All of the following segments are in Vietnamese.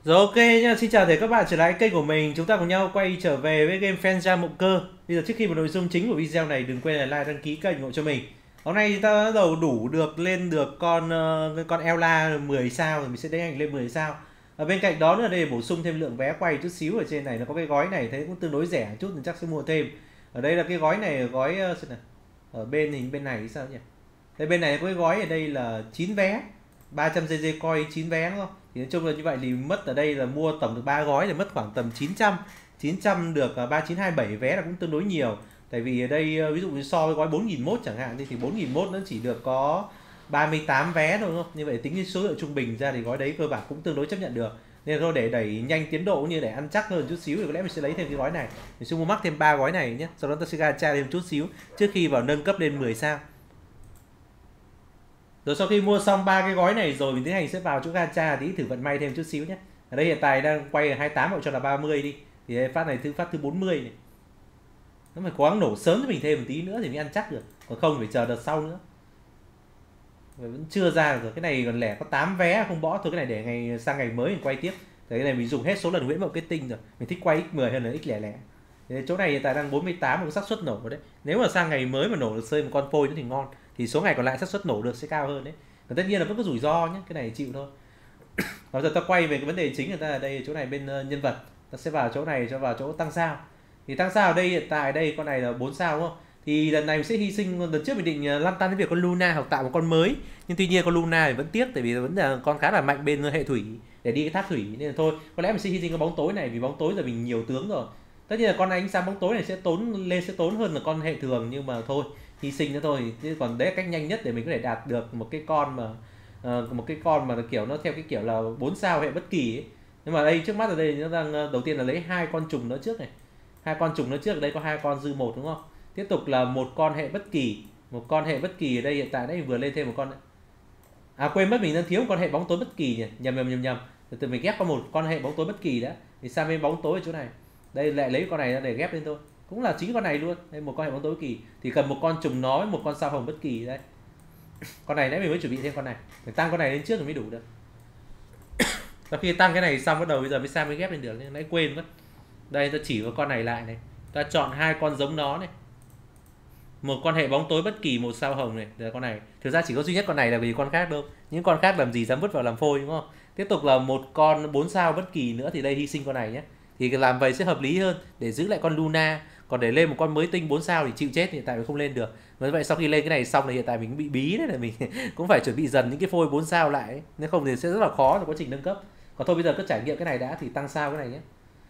Rồi, ok nha, xin chào các bạn trở lại kênh của mình. Chúng ta cùng nhau quay trở về với game Fenja Mộng Cơ. Bây giờ trước khi vào nội dung chính của video này, đừng quên là like, đăng ký kênh ủng hộ cho mình. Hôm nay chúng ta bắt đầu đủ được lên được con Ela 10 sao rồi, mình sẽ đánh ảnh lên 10 sao. Ở bên cạnh đó nữa đây bổ sung thêm lượng vé quay chút xíu. Ở trên này nó có cái gói này thấy cũng tương đối rẻ chút nên chắc sẽ mua thêm. Ở đây là cái gói này, gói xem nào. Ở bên này thì sao nhỉ? Đây bên này có cái gói ở đây là 9 vé, 300 GG coin 9 vé đúng không? Thì nói chung là như vậy thì mất ở đây là mua tổng được 3 gói thì mất khoảng tầm 900 được 3927 vé là cũng tương đối nhiều. Tại vì ở đây ví dụ như so với gói 4001 chẳng hạn thì 4001 nó chỉ được có 38 vé thôi đúng không? Như vậy tính cái số lượng trung bình ra thì gói đấy cơ bản cũng tương đối chấp nhận được. Nên thôi để đẩy nhanh tiến độ cũng như để ăn chắc hơn chút xíu thì có lẽ mình sẽ lấy thêm cái gói này. Mình sẽ mua mắc thêm 3 gói này nhé. Sau đó ta sẽ gacha thêm chút xíu trước khi vào nâng cấp lên 10 sao. Rồi sau khi mua xong ba cái gói này rồi mình tiến hành sẽ vào chỗ gacha tí thử vận may thêm chút xíu nhé. Ở đây hiện tại đang quay ở 28 hoặc cho là 30 đi. Thì phát này phát thứ 40 này. Nó phải cố gắng nổ sớm cho mình thêm một tí nữa thì mới ăn chắc được. Còn không phải chờ đợt sau nữa. Và vẫn chưa ra được rồi. Cái này còn lẻ có 8 vé không bỏ thôi, cái này để sang ngày mới mình quay tiếp. Cái này mình dùng hết số lần Nguyễn Mậu kết tinh rồi. Mình thích quay x10 hơn là x lẻ lẻ. Thì chỗ này hiện tại đang 48 một xác suất nổ đấy. Nếu mà sang ngày mới mà nổ được rơi một con phôi nữa thì ngon. Thì số ngày còn lại xác suất nổ được sẽ cao hơn đấy. Còn tất nhiên là vẫn có rủi ro nhé, cái này chịu thôi. Bây giờ ta quay về cái vấn đề chính người ta ở đây, chỗ này bên nhân vật ta sẽ vào chỗ này cho vào chỗ tăng sao. Thì tăng sao ở đây hiện tại đây con này là 4 sao đúng không? Thì lần này mình sẽ hy sinh, lần trước mình định lăn tăn cái việc con Luna hoặc tạo một con mới, nhưng tuy nhiên con Luna thì vẫn tiếc tại vì vẫn là con khá là mạnh bên hệ thủy để đi cái tháp thủy, nên là thôi có lẽ mình sẽ hy sinh cái bóng tối này vì bóng tối giờ mình nhiều tướng rồi. Tất nhiên là con ánh sáng bóng tối này sẽ tốn hơn là con hệ thường, nhưng mà thôi hy sinh nữa thôi. Chứ còn đấy là cách nhanh nhất để mình có thể đạt được một cái con mà một cái con mà kiểu nó theo cái kiểu là 4 sao hệ bất kỳ ấy. Nhưng mà đây trước mắt ở đây nó đang đầu tiên là lấy hai con trùng nó trước này, hai con trùng nó trước, ở đây có hai con dư một đúng không? Tiếp tục là một con hệ bất kỳ, một con hệ bất kỳ ở đây hiện tại đấy vừa lên thêm một con nữa. À quên mất mình đang thiếu một con hệ bóng tối bất kỳ nhỉ, nhầm. Từ mình ghép qua một con hệ bóng tối bất kỳ đã, thì sang bên bóng tối ở chỗ này đây lại lấy con này ra để ghép lên thôi, cũng là chính con này luôn. Đây một con hệ bóng tối bất kỳ thì cần một con trùng nói, một con sao hồng bất kỳ đấy. Con này nãy mình mới chuẩn bị thêm con này, phải tăng con này lên trước rồi mới đủ được. Sau khi tăng cái này xong bắt đầu bây giờ mới sang mới ghép lên được, nên nãy quên mất. Đây ta chỉ vào con này lại này, ta chọn hai con giống nó này, một con hệ bóng tối bất kỳ một sao hồng này là con này. Thực ra chỉ có duy nhất con này là vì con khác đâu, những con khác làm gì dám vứt vào làm phôi đúng không? Tiếp tục là một con 4 sao bất kỳ nữa thì đây hy sinh con này nhé, thì làm vậy sẽ hợp lý hơn để giữ lại con Luna. Còn để lên một con mới tinh 4 sao thì chịu chết, hiện tại mình không lên được. Vì vậy sau khi lên cái này xong thì hiện tại mình cũng bị bí đấy, là mình cũng phải chuẩn bị dần những cái phôi 4 sao lại ấy. Nếu không thì sẽ rất là khó trong quá trình nâng cấp. Còn thôi bây giờ cứ trải nghiệm cái này đã, thì tăng sao cái này nhé.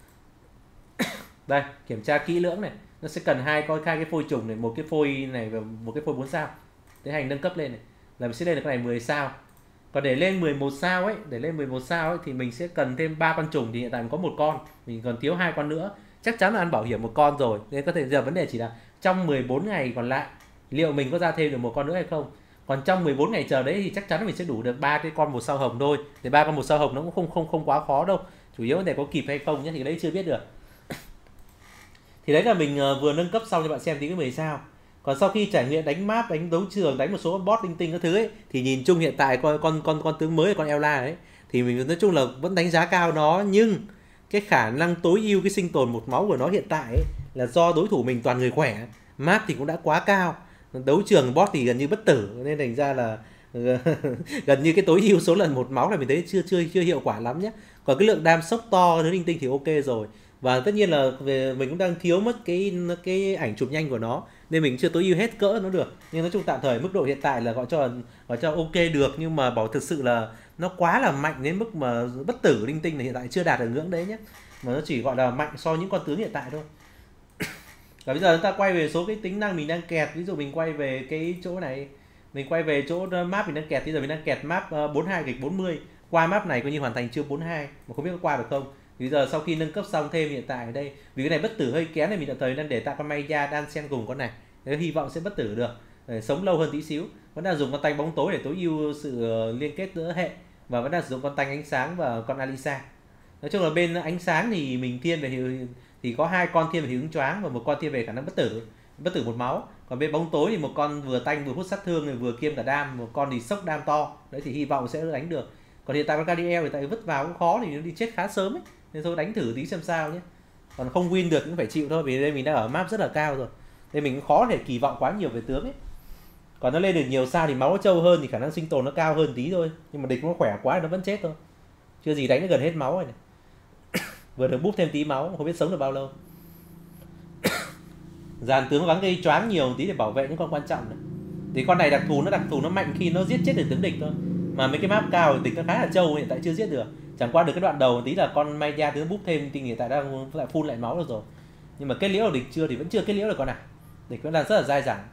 Đây kiểm tra kỹ lưỡng này, nó sẽ cần hai cái phôi trùng này, một cái phôi này và một cái phôi 4 sao. Tiến hành nâng cấp lên này là mình sẽ lên được cái này 10 sao. Còn để lên 11 sao ấy, để lên 11 sao ấy thì mình sẽ cần thêm 3 con trùng, thì hiện tại mình có một con, mình còn thiếu hai con nữa. Chắc chắn là ăn bảo hiểm một con rồi, nên có thể giờ vấn đề chỉ là trong 14 ngày còn lại liệu mình có ra thêm được một con nữa hay không. Còn trong 14 ngày chờ đấy thì chắc chắn là mình sẽ đủ được ba cái con một sao hồng thôi. Thì ba con một sao hồng nó cũng không quá khó đâu, chủ yếu để có kịp hay không nhé, thì đấy chưa biết được. Thì đấy là mình vừa nâng cấp xong cho bạn xem tí cái 10 sao. Còn sau khi trải nghiệm đánh map, đánh đấu trường, đánh một số con boss linh tinh các thứ ấy, thì nhìn chung hiện tại con tướng mới, con Ela ấy, thì mình nói chung là vẫn đánh giá cao nó, nhưng cái khả năng tối ưu cái sinh tồn một máu của nó hiện tại ấy, là do đối thủ mình toàn người khỏe, map thì cũng đã quá cao, đấu trường boss thì gần như bất tử, nên thành ra là gần như cái tối ưu số lần một máu là mình thấy chưa hiệu quả lắm nhé. Còn cái lượng đam sốc to thứ linh tinh thì ok rồi. Và tất nhiên là mình cũng đang thiếu mất cái ảnh chụp nhanh của nó, nên mình chưa tối ưu hết cỡ nó được. Nhưng nói chung tạm thời mức độ hiện tại là gọi cho ok được, nhưng mà bảo thực sự là nó quá là mạnh đến mức mà bất tử linh tinh là hiện tại chưa đạt được ngưỡng đấy nhé, mà nó chỉ gọi là mạnh so với những con tướng hiện tại thôi. Và bây giờ chúng ta quay về số cái tính năng mình đang kẹt. Ví dụ mình quay về cái chỗ này, mình quay về chỗ map mình đang kẹt. Bây giờ mình đang kẹt map 42 gạch 40. Qua map này coi như hoàn thành chưa 42, mà không biết có qua được không. Bây giờ sau khi nâng cấp xong thêm hiện tại ở đây, vì cái này bất tử hơi kém này, mình tạm thời đang để tạo con Maya đan xen cùng con này, nếu hy vọng sẽ bất tử được, để sống lâu hơn tí xíu. Vẫn đang dùng con tanh bóng tối để tối ưu sự liên kết giữa hệ, và vẫn đang sử dụng con tanh ánh sáng và con Alisa. Nói chung là bên ánh sáng thì mình thiên về thì có hai con thiên về hiệu ứng choáng và một con thiên về khả năng bất tử một máu. Còn bên bóng tối thì một con vừa tanh vừa hút sát thương, vừa kiêm cả đam, một con thì sốc đam to đấy, thì hy vọng sẽ đánh được. Còn hiện tại con Gadiel thì tại vứt vào cũng khó thì nó đi chết khá sớm ấy, nên thôi đánh thử tí xem sao nhé. Còn không win được cũng phải chịu thôi, vì đây mình đang ở map rất là cao rồi, nên mình cũng khó thể kỳ vọng quá nhiều về tướng ấy. Còn nó lên được nhiều sao thì máu nó trâu hơn thì khả năng sinh tồn nó cao hơn tí thôi, nhưng mà địch nó khỏe quá thì nó vẫn chết thôi. Chưa gì đánh nó gần hết máu rồi này. Vừa được búp thêm tí máu không biết sống được bao lâu. Dàn tướng gắng gây choáng nhiều một tí để bảo vệ những con quan trọng này. Thì con này đặc thù nó mạnh khi nó giết chết được tướng địch thôi. Mà mấy cái map cao thì địch nó khá là trâu, hiện tại chưa giết được. Chẳng qua được cái đoạn đầu một tí là con Maya tướng búp thêm thì hiện tại đang lại full lại máu được rồi. Nhưng mà kết liễu được địch chưa thì vẫn chưa kết liễu được con nào. Địch vẫn đang rất là dai dẳng.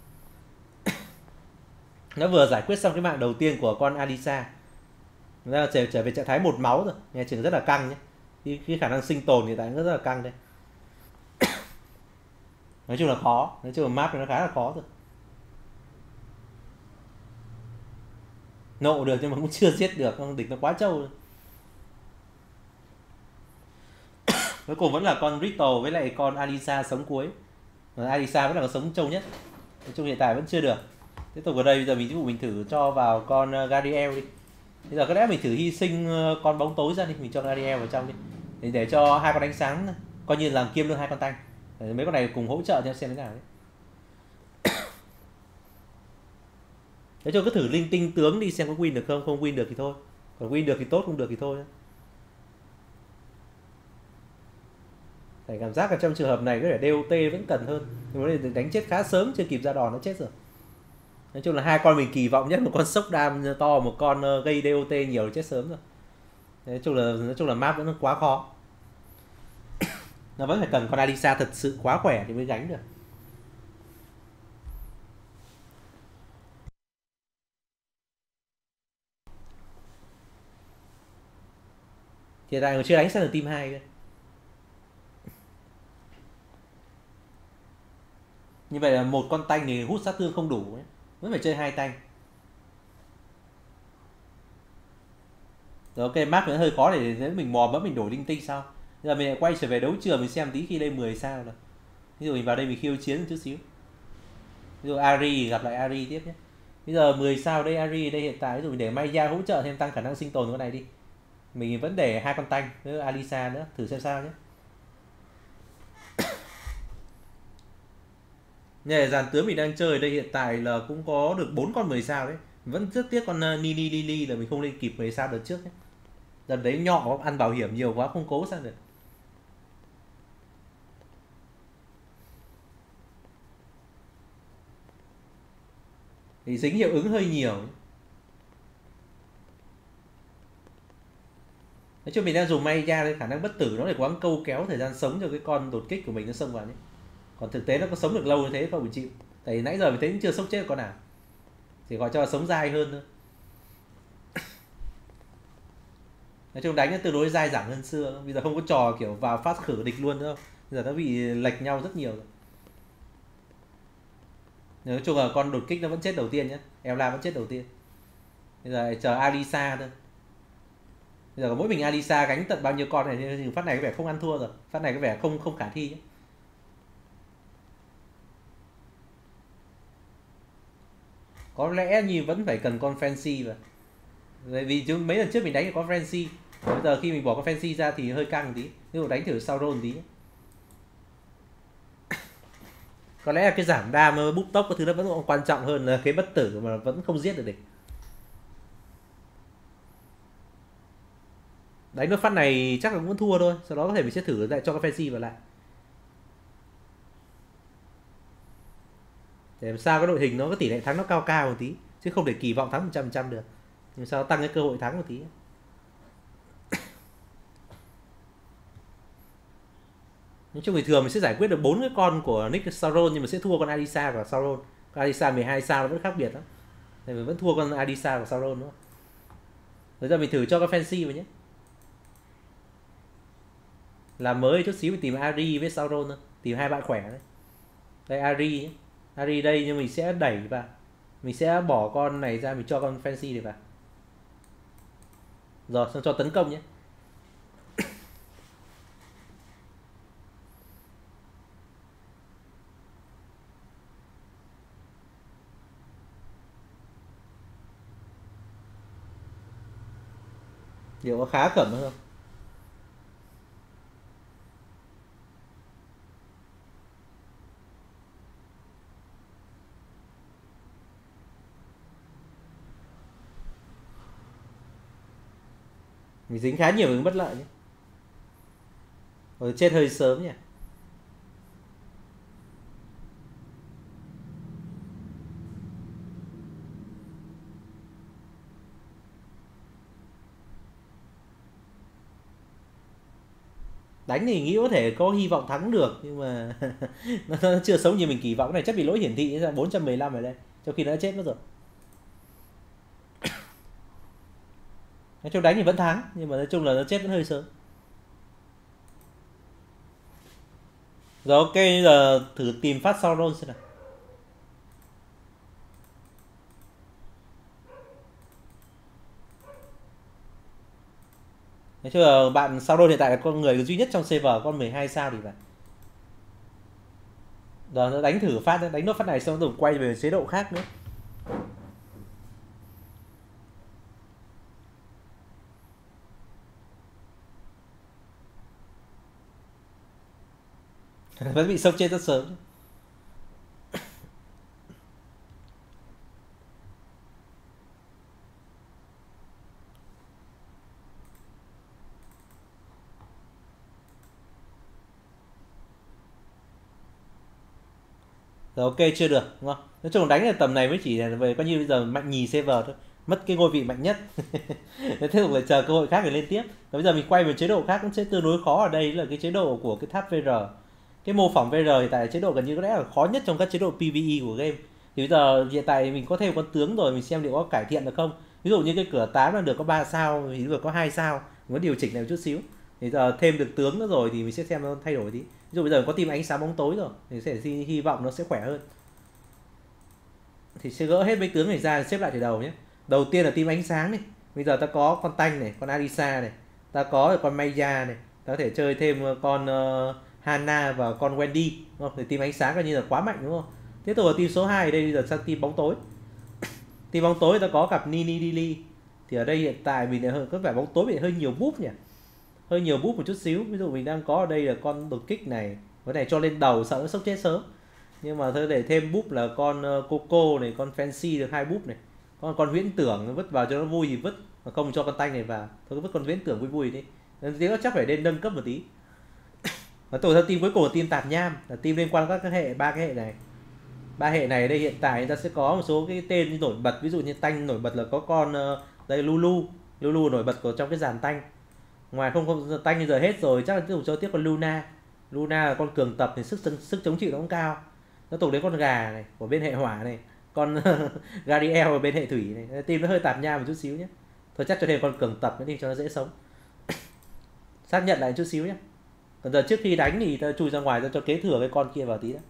Nó vừa giải quyết xong cái mạng đầu tiên của con Alisa. Nó trở về trạng thái một máu rồi, nghe chừng rất là căng nhé. Cái khả năng sinh tồn hiện tại nó rất là căng đây. Nói chung là khó, nói chung là map nó khá là khó rồi. Nộ được nhưng mà cũng chưa giết được, con địch nó quá trâu rồi. Cuối cùng vẫn là con Rito với lại con Alisa sống cuối. Và Alisa vẫn là con sống trâu nhất. Nói chung hiện tại vẫn chưa được. Tiếp tục ở đây bây giờ mình thử cho vào con Gadiel đi. Bây giờ có lẽ mình thử hy sinh con bóng tối ra đi, mình cho Gadiel vào trong đi. Để cho hai con ánh sáng coi như làm kiêm luôn hai con tanh. Mấy con này cùng hỗ trợ theo xem thế nào đấy. Nói chung cứ thử linh tinh tướng đi xem có win được không win được thì thôi. Còn win được thì tốt, không được thì thôi. Phải cảm giác là trong trường hợp này có thể DOT vẫn cần hơn. Nhưng mà đánh chết khá sớm, chưa kịp ra đòn nó chết rồi. Nói chung là hai con mình kỳ vọng nhất, một con sốc đam to, một con gây DOT nhiều chết sớm rồi. Nói chung là map vẫn quá khó. Nó vẫn phải cần con Alisa thật sự quá khỏe thì mới gánh được. Hiện tại còn chưa đánh sang được team 2 cơ. Như vậy là một con tanh thì hút sát thương không đủ ấy. Vẫn phải chơi hai tanh. Rồi ok, map nó hơi khó để nếu mình mò bấm mình đổi linh tinh sao. Bây giờ mình lại quay trở về đấu trường mình xem tí khi lên 10 sao rồi. Ví dụ mình vào đây mình khiêu chiến một chút xíu. Ví dụ Ari gặp lại Ari tiếp nhé. Bây giờ 10 sao đây, Ari đây hiện tại ví dụ mình để Maya hỗ trợ thêm tăng khả năng sinh tồn của con này đi. Mình vẫn để hai con tanh với Alisa nữa, thử xem sao nhé. Nhà dàn tướng mình đang chơi đây hiện tại là cũng có được 4 con 10 sao đấy. Vẫn rất tiếc con Nini Lily là mình không lên kịp 10 sao đợt trước ấy. Đợt đấy nhọ ăn bảo hiểm nhiều quá không cố sang được. Thì dính hiệu ứng hơi nhiều ấy. Nói chung mình đang dùng Maya khả năng bất tử nó để cố gắng câu kéo thời gian sống cho cái con đột kích của mình nó xông vào nhé. Còn thực tế nó có sống được lâu như thế không phải chịu. Tại nãy giờ mình thấy chưa sốc chết được con nào. Chỉ gọi cho là sống dai hơn thôi. Nói chung đánh nó tương đối dai dẳng hơn xưa. Bây giờ không có trò kiểu vào phát khử địch luôn nữa. Bây giờ nó bị lệch nhau rất nhiều rồi. Nói chung là con đột kích nó vẫn chết đầu tiên nhé. Ella vẫn chết đầu tiên. Bây giờ chờ Alisa thôi. Bây giờ có mỗi mình Alisa gánh tận bao nhiêu con này thì phát này có vẻ không ăn thua rồi. Phát này có vẻ không khả thi nhé. Có lẽ như vẫn phải cần con Fancy mà. Bởi vì chứ mấy lần trước mình đánh thì có Fancy. Bây giờ khi mình bỏ con Fancy ra thì hơi căng tí. Ví dụ đánh thử Sauron tí. Có lẽ là cái giảm đam búp tốc cái thứ đó vẫn còn quan trọng hơn là cái bất tử mà vẫn không giết được địch. Đánh nó phát này chắc là cũng thua thôi. Sau đó có thể mình sẽ thử lại cho con Fancy vào lại. Để làm sao cái đội hình nó có tỷ lệ thắng nó cao cao một tí. Chứ không để kỳ vọng thắng 100% được. Nhưng sao tăng cái cơ hội thắng một tí. Nói chung thì thường mình sẽ giải quyết được 4 cái con của Nick Sauron, nhưng mà sẽ thua con Alisa và Sauron. Con Alisa 12 sao nó vẫn khác biệt lắm. Thì mình vẫn thua con Alisa và Sauron nữa. Bây giờ mình thử cho con Fancy vào nhé. Làm mới chút xíu mình tìm Ari với Sauron thôi. Tìm hai bạn khỏe đấy. Đây Ari nhé. Ari đây nhưng mình sẽ đẩy vào. Mình sẽ bỏ con này ra, mình cho con Fancy này vào. Rồi, xong cho tấn công nhé. Liệu có khá cẩm không? Mình dính khá nhiều những bất lợi nhé. Rồi chết hơi sớm nhỉ. Đánh thì nghĩ có thể có hy vọng thắng được, nhưng mà nó chưa sống như mình kỳ vọng. Cái này chắc bị lỗi hiển thị ra 415 ở đây, trong khi nó đã chết mất rồi. Nói chung đánh thì vẫn thắng, nhưng mà nói chung là nó chết vẫn hơi sớm. Rồi ok, giờ thử tìm phát sau roll xem nào. Nói chung là bạn sau roll hiện tại là con người duy nhất trong server con 12 sao thì phải. Giờ nó đánh thử phát, đánh nốt phát này xong rồi quay về chế độ khác nữa. Vẫn bị sốc chết rất sớm. Rồi ok, chưa được đúng không? Nói chung đánh ở tầm này mới chỉ là về coi như bây giờ mạnh nhì server thôi, mất cái ngôi vị mạnh nhất. Thế tiếp tục lại chờ cơ hội khác để lên tiếp. Và bây giờ mình quay về chế độ khác cũng sẽ tương đối khó. Ở đây là cái chế độ của cái tháp VR, cái mô phỏng VR hiện tại chế độ gần như có lẽ là khó nhất trong các chế độ PvE của game. Thì bây giờ hiện tại mình có thêm con tướng rồi, mình xem liệu có cải thiện được không. Ví dụ như cái cửa 8 là được có 3 sao thì vừa có 2 sao, muốn điều chỉnh lại một chút xíu. Thì giờ thêm được tướng nữa rồi thì mình sẽ xem nó thay đổi tí. Ví dụ bây giờ có team ánh sáng bóng tối rồi thì sẽ hy vọng nó sẽ khỏe hơn. Thì sẽ gỡ hết mấy tướng này ra, xếp lại từ đầu nhé. Đầu tiên là team ánh sáng này. Bây giờ ta có con Tanh này, con Arisa này, ta có con Maya này, ta có thể chơi thêm con Hana và con Wendy, đúng không? Thì team ánh sáng coi như là quá mạnh đúng không? Tiếp tục là team số 2, đây bây giờ sang team bóng tối. Team bóng tối ta có cặp Nini Lily. Thì ở đây hiện tại mình có vẻ bóng tối bị hơi nhiều búp nhỉ, hơi nhiều búp một chút xíu. Ví dụ mình đang có ở đây là con đột kích này, cái này cho lên đầu sợ nó sốc chết sớm, nhưng mà thôi để thêm búp là con Coco này, con Fancy được 2 búp này, con huyễn tưởng vứt vào cho nó vui thì vứt, mà không cho con Tanh này vào thôi, vứt con huyễn tưởng vui vui đi. Nên tiếng chắc phải nên nâng cấp một tí. Và tổ ra team cuối cùng là team tạp nham, là team liên quan các hệ, ba cái hệ này. Ba hệ này ở đây hiện tại ta sẽ có một số cái tên nổi bật. Ví dụ như Tanh nổi bật là có con đây Lulu nổi bật của trong cái dàn Tanh. Ngoài không Tanh bây giờ hết rồi, chắc là tiếp tục cho tiếp con Luna là con cường tập thì sức chống chịu nó cũng cao. Nó tục đến con gà này của bên hệ hỏa này, con Gariel ở bên hệ thủy này. Team nó hơi tạp nham một chút xíu nhé, thôi chắc cho thêm con cường tập nữa đi cho nó dễ sống. Xác nhận lại một chút xíu nhé. Còn giờ trước khi đánh thì ta chui ra ngoài cho kế thừa cái con kia vào tí đã.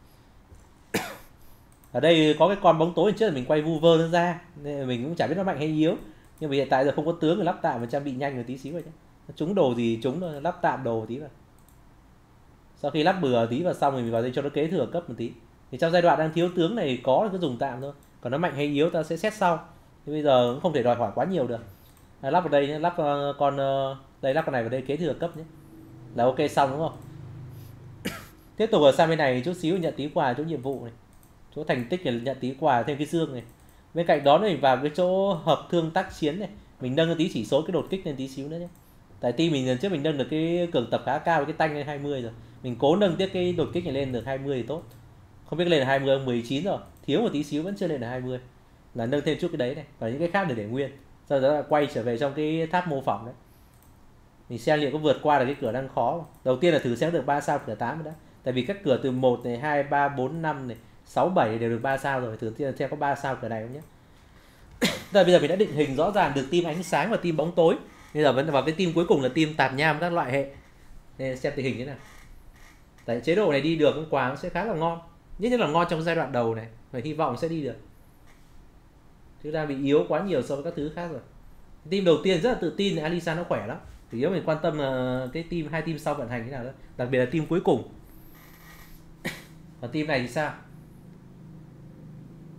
Ở đây có cái con bóng tối trước là mình quay vu vơ nó ra nên mình cũng chả biết nó mạnh hay yếu, nhưng mà hiện tại giờ không có tướng thì lắp tạm và trang bị nhanh một tí xíu rồi nhé. Trúng đồ gì trúng thôi, lắp tạm đồ một tí vào. Sau khi lắp bừa tí vào xong thì mình vào đây cho nó kế thừa cấp một tí. Thì trong giai đoạn đang thiếu tướng này có cứ dùng tạm thôi, còn nó mạnh hay yếu ta sẽ xét sau. Thì bây giờ cũng không thể đòi hỏi quá nhiều được. Lắp vào đây nhé, lắp con đây, lắp con này vào đây kế thừa cấp nhé, là ok xong đúng không? Tiếp tục ở sang bên này chút xíu, nhận tí quà chỗ nhiệm vụ này, chỗ thành tích này, nhận tí quà thêm cái dương này. Bên cạnh đó mình vào cái chỗ hợp thương tác chiến này, mình nâng tí chỉ số cái đột kích lên tí xíu nữa nhé. Tại team mình lần trước mình nâng được cái cường tập khá cao, cái Tanh lên 20 rồi, mình cố nâng tiếp cái đột kích này lên được 20 thì tốt. Không biết lên là 20 không, 19 rồi, thiếu một tí xíu vẫn chưa lên là 20, là nâng thêm chút cái đấy này, và những cái khác để nguyên. Sau đó là quay trở về trong cái tháp mô phỏng đấy, mình xem liệu có vượt qua được cái cửa đang khó không. Đầu tiên là thử xem được 3 sao cửa 8 đã, tại vì các cửa từ 1 này, 2, 3, 4, 5 này, 6, 7 đều được 3 sao rồi, thử xem có 3 sao cửa này không nhé. Bây giờ mình đã định hình rõ ràng được team ánh sáng và team bóng tối. Bây giờ vẫn vào cái team cuối cùng là team tạp nham các loại hệ. Nên xem tình hình thế nào. Tại chế độ này đi được cũng quà sẽ khá là ngon, nhất là ngon trong giai đoạn đầu này, và hy vọng sẽ đi được. Chứ đang bị yếu quá nhiều so với các thứ khác rồi. Team đầu tiên rất là tự tin, Alisa nó khỏe lắm. Chủ yếu mình quan tâm là cái team, hai team sau vận hành thế nào đó, đặc biệt là team cuối cùng. Còn team này thì sao?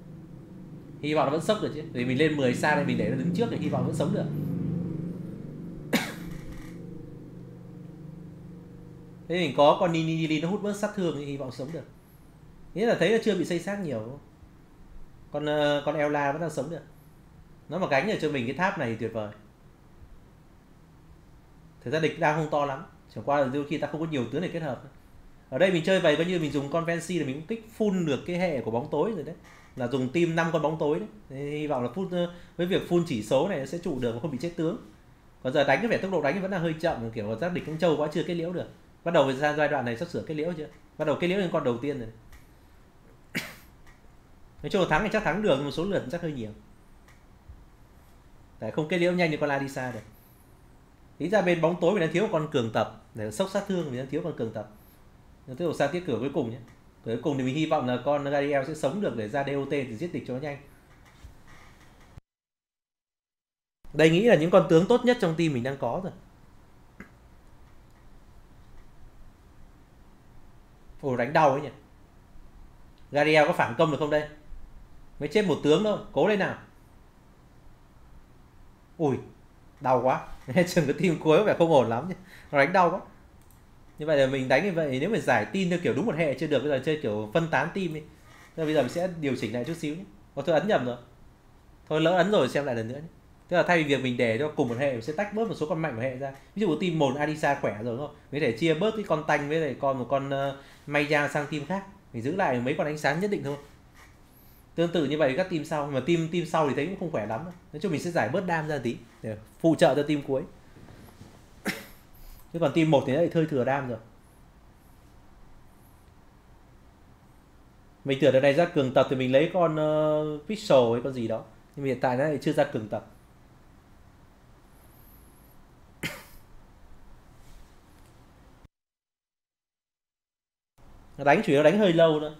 Hy vọng nó vẫn sốc được chứ, vì mình lên 10 sao này mình để nó đứng trước thì hy vọng vẫn sống được. Thế mình có con Nini nó hút bớt sát thương thì hy vọng sống được. Nghĩa là thấy nó chưa bị xây xác nhiều. Con Ella vẫn đang sống được. Nó mà gánh được cho mình cái tháp này thì tuyệt vời. Thực ra địch đang không to lắm, chẳng qua là đôi khi ta không có nhiều tướng để kết hợp. Ở đây mình chơi vậy coi như mình dùng con Fancy là mình cũng kích full được cái hệ của bóng tối rồi đấy, là dùng team 5 con bóng tối đấy. Thế hy vọng là với việc full chỉ số này nó sẽ trụ được mà không bị chết tướng. Còn giờ đánh cái vẻ tốc độ đánh vẫn là hơi chậm, kiểu giác địch cũng trâu quá chưa kết liễu được. Bắt đầu ra giai đoạn này sắp sửa kết liễu chưa, bắt đầu kết liễu lên con đầu tiên rồi. Nói chung là thắng thì chắc thắng được nhưng mà số lượt chắc hơi nhiều, tại không kết liễu nhanh như con Ladisa được. Tính ra bên bóng tối mình đang thiếu một con cường tập để sốc sát thương, mình đang thiếu con cường tập. Tiếp tục sang tiết cửa cuối cùng nhé. Cuối cùng thì mình hy vọng là con Gadiel sẽ sống được để ra DOT thì giết địch cho nó nhanh. Đây nghĩ là những con tướng tốt nhất trong team mình đang có rồi. Ồ, đánh đau ấy nhỉ. Gadiel có phản công được không đây? Mới chết một tướng thôi, cố lên nào. Ui, đau quá. Chừng cái team cuối có vẻ không ổn lắm nhỉ. Nó đánh đau quá. Như vậy là mình đánh như vậy, nếu mà giải team theo kiểu đúng một hệ chưa được, bây giờ chơi kiểu phân tán team đi. Bây giờ mình sẽ điều chỉnh lại chút xíu nhé. Thôi ấn nhầm rồi. Thôi lỡ ấn rồi xem lại lần nữa nhé. Tức là thay vì việc mình để cho cùng một hệ, mình sẽ tách bớt một số con mạnh của hệ ra. Ví dụ team một Adisa khỏe rồi đúng không? Mình có thể chia bớt cái con tanh với lại một con Maya sang team khác. Mình giữ lại mấy con ánh sáng nhất định thôi. Tương tự như vậy các team sau, mà team sau thì thấy cũng không khỏe lắm. Nói chung mình sẽ giải bớt đam ra tí để phụ trợ cho team cuối. Chứ còn team 1 thì lại hơi thừa đam rồi. Mình tưởng đợt này ra cường tập thì mình lấy con Pixel hay con gì đó, nhưng mà hiện tại nó lại chưa ra cường tập. Đánh chủ yếu đánh hơi lâu nữa.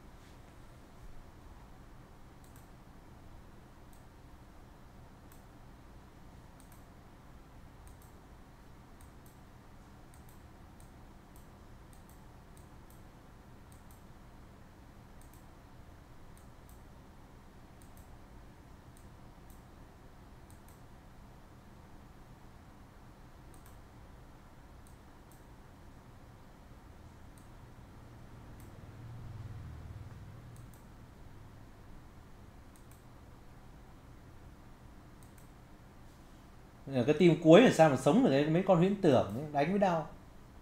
Ở cái team cuối là sao mà sống được mấy con huyễn tưởng ấy, đánh mới đau.